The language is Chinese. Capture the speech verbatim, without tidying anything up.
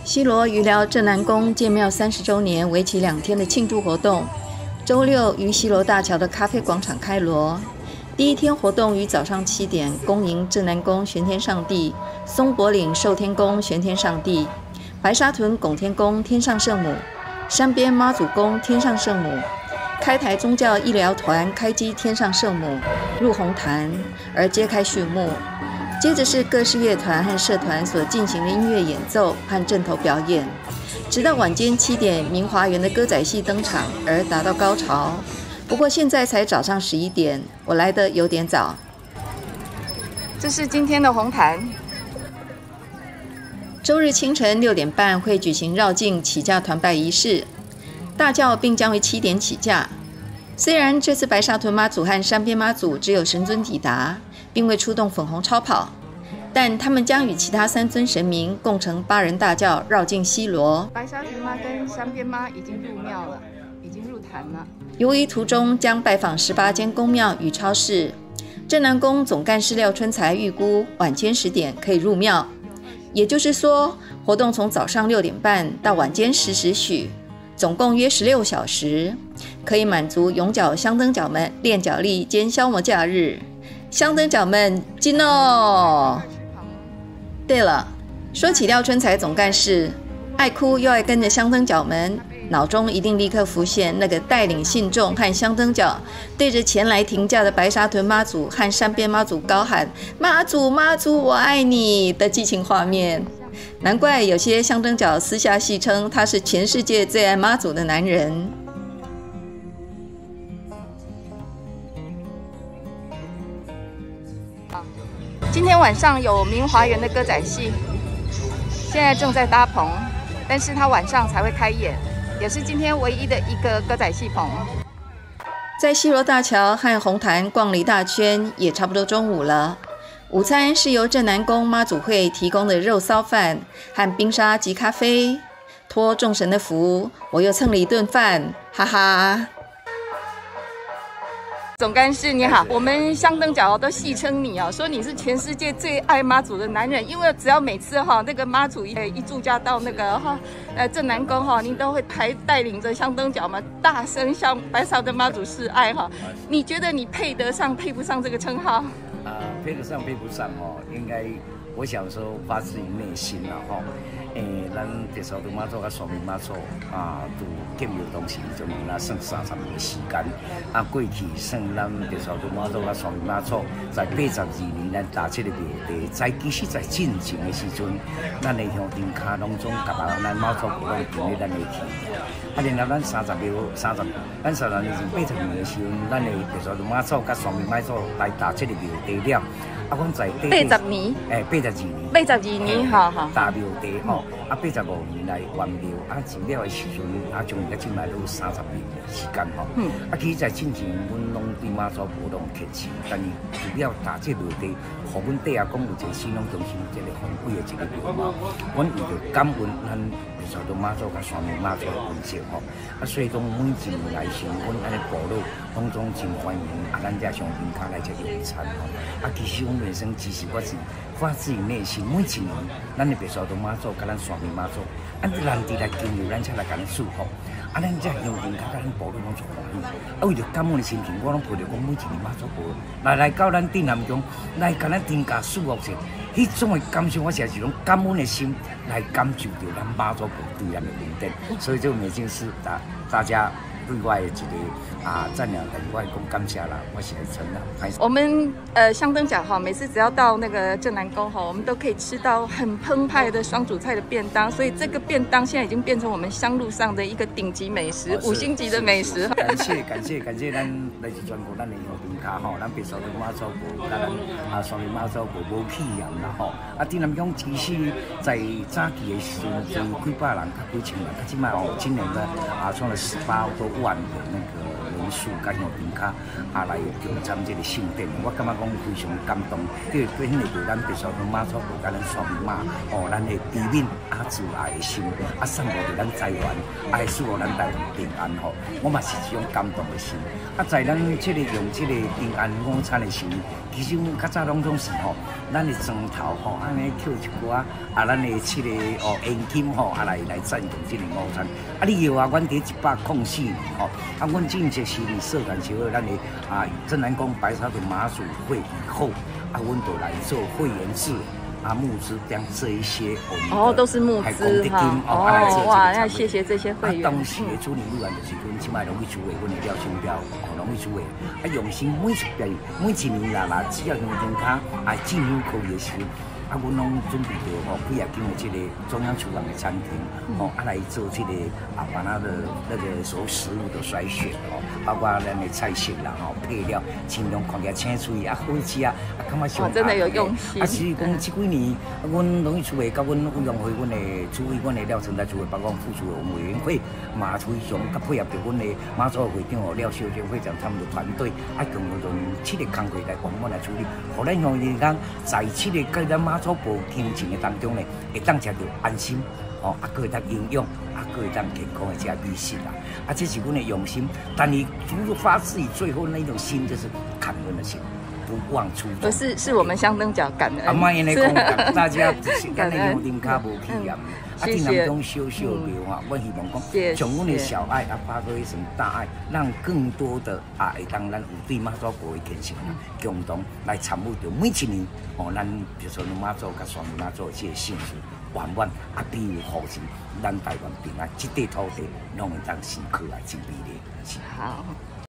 西螺鱼寮镇南宫建庙三十周年，为期两天的庆祝活动，周六于西螺大桥的咖啡广场开锣。第一天活动于早上七点，恭迎镇南宫玄天上帝、松柏岭寿天宫玄天上帝、白沙屯拱天宫天上圣母、山边妈祖宫天上圣母、开台宗教医疗团开基天上圣母入红坛，而揭开序幕。接着是各式乐团和社团所进行的音乐演奏和阵头表演，直到晚间七点，明华园的歌仔戏登场而达到高潮。不过现在才早上十一点，我来的有点早。这是今天的红坛。周日清晨六点半会举行绕境起驾团拜仪式，大轿并将于七点起驾。虽然这次白沙屯妈祖和山边妈祖只有神尊抵达，并未出动粉红超跑，但他们将与其他三尊神明共乘八人大轿绕境西螺。白沙屯妈跟山边妈已经入庙了，已经入坛了。由于途中将拜访十八间宫庙与超市，镇南宫总干事廖春才预估晚间十点可以入庙，也就是说，活动从早上六点半到晚间十时许，总共约十六小时，可以满足永脚香灯脚们练脚力兼消磨假日。香灯脚们进哦！对了，说起廖春才总干事，爱哭又爱跟着香灯脚们，脑中一定立刻浮现那个带领信众和香灯脚对着前来停驾的白沙屯妈祖和山边妈祖高喊“妈祖妈祖我爱你”的激情画面。难怪有些香灯脚私下戏称他是全世界最爱妈祖的男人。今天晚上有明华园的歌仔戏，现在正在搭棚，但是他晚上才会开演，也是今天唯一的一个歌仔戏棚。在西螺大桥和红坛逛了一大圈，也差不多中午了。午餐是由镇南宫妈祖会提供的肉骚饭和冰沙及咖啡，托众神的福，我又蹭了一顿饭，哈哈。总干事你好，我们香灯脚都戏称你哦，说你是全世界最爱妈祖的男人，因为只要每次哈那个妈祖一一驻驾到那个哈呃镇南宫哈，您都会排带领着香灯脚们大声向白沙屯妈祖示爱哈。你觉得你配得上配不上这个称号？ 啊、呃，配得上配不上哦，应该我想说发自于内心啦吼。诶、欸，咱白沙屯妈祖甲双面妈祖啊，都建庙当时就用啦算三十年时间。啊，过去算咱白沙屯妈祖甲双面妈祖在八十二年咱打这个庙地，在其实在进前的时阵，咱的乡镇卡拢总甲咱妈祖婆拢建咧咱的去。啊，然后咱三十庙三十，咱三十年前八十年的时阵，咱的白沙屯妈祖甲双面妈祖来打这个庙地了。啊，阮在八十年， 诶，八十二年， 八十二年，哈哈， 大庙地吼，啊，八十五年来完庙，啊，建了的时阵，啊，从甲进来都三十年的时间吼。嗯。啊，其实在进前，阮拢对妈祖婆拢客气，但是除了打这庙地，互阮底下讲有一个新农中心一个宏伟的一个庙嘛，阮为着感恩咱白沙屯妈祖甲双面妈祖的恩情吼，啊，所以讲每一年来时，阮安尼部落拢总真欢迎，啊，咱遮上边卡来遮用餐吼，啊，其实阮本身其实我是发自于内心，每一年咱的白沙屯妈祖甲咱双面妈祖，按人哋来敬佑，咱才来甲咱祝福。啊，咱遮乡亲甲咱部落拢足欢喜，啊，为着感恩的心情，我拢陪着讲每一年妈祖婆来来到咱镇南宫，来甲咱添加祝福者，迄种的感受，我是是种感恩的心来感受着咱妈祖婆对咱的恩典，所以这每件事大大家。对外的一个啊赞扬，对外讲感谢啦，我是来承认。 我们呃香灯脚哈，每次只要到那个镇南宫哈，我们都可以吃到很澎湃的双主菜的便当，所以这个便当现在已经变成我们香路上的一个顶级美食，五星级的美食。 感谢感谢感谢咱来自全国咱的乡亲卡吼，咱白沙屯妈祖婆，咱啊双面妈祖婆无起人啦吼。啊，镇南宫其实在早期的时阵就几百人、较几千人，到即卖哦，今年呢啊创了十八多。 万的那个人数，甲用人卡啊来共参这个庆典，我感觉讲非常感动。对，对，迄个咱白沙屯妈祖婆甲咱双马，哦，咱的悲悯啊自爱的心，啊送互着咱财源，啊会使互咱台湾平安吼。我嘛是一种感动的心。啊，在咱这个用这个平安午餐的时候，其实较早拢总是吼，咱的庄头吼，安尼扣一寡，啊，咱的这个哦现金吼，啊来来赞助这个午餐。啊，你有啊，阮伫一百零四年吼，啊，阮正式是社团协会，咱的啊，正南宫白沙屯妈祖会以后，啊，阮就来做会员制。啊，募资将这一些我们哦，都是募资哈，哦哇，要谢谢这些会员。 当时的主任委员就是阮即摆农业处的阮的廖新彪，哦，农业处的啊，用心每一遍每一年啦啦，只要用灯卡啊进入口的时候，啊，阮拢准备着吼几啊间的这个中央厨房的餐厅，哦，啊来做这个啊把它的那个所有食物的筛选哦，包括咱的菜色啦，吼配料，尽量看起来清脆啊，好吃啊，啊，感觉上真的有用心。 啊，是讲即几年，阮农业处的甲阮委员会，阮的主委，阮的廖成才主委，包括副主委，我们委员会嘛非常甲配合着阮的马祖会长哦廖秀娟会长他们的团队，啊，共同七个工作来帮我来处理，互咱用人讲在七个跟咱马祖部行程的当中呢，会当食着安心，哦，啊，个会当营养，啊，个会当健康的食美食啦，啊，这是阮的用心，但你如发自于最后那种心，就是感恩的心。不忘初衷， 不是是我们香灯角感恩。 阿妈因来讲，大家只是咱的用灯卡无去验，啊，尽量讲小小的话，我希望讲，从阮的小爱啊发挥成大爱，让更多的啊会当咱有对妈祖婆的虔诚，共同来参与着每一年哦，咱比如说妈祖甲双妈祖这个幸福圆满啊，比如好是咱台湾平安，这块土地拢会当生可爱真美丽。 好。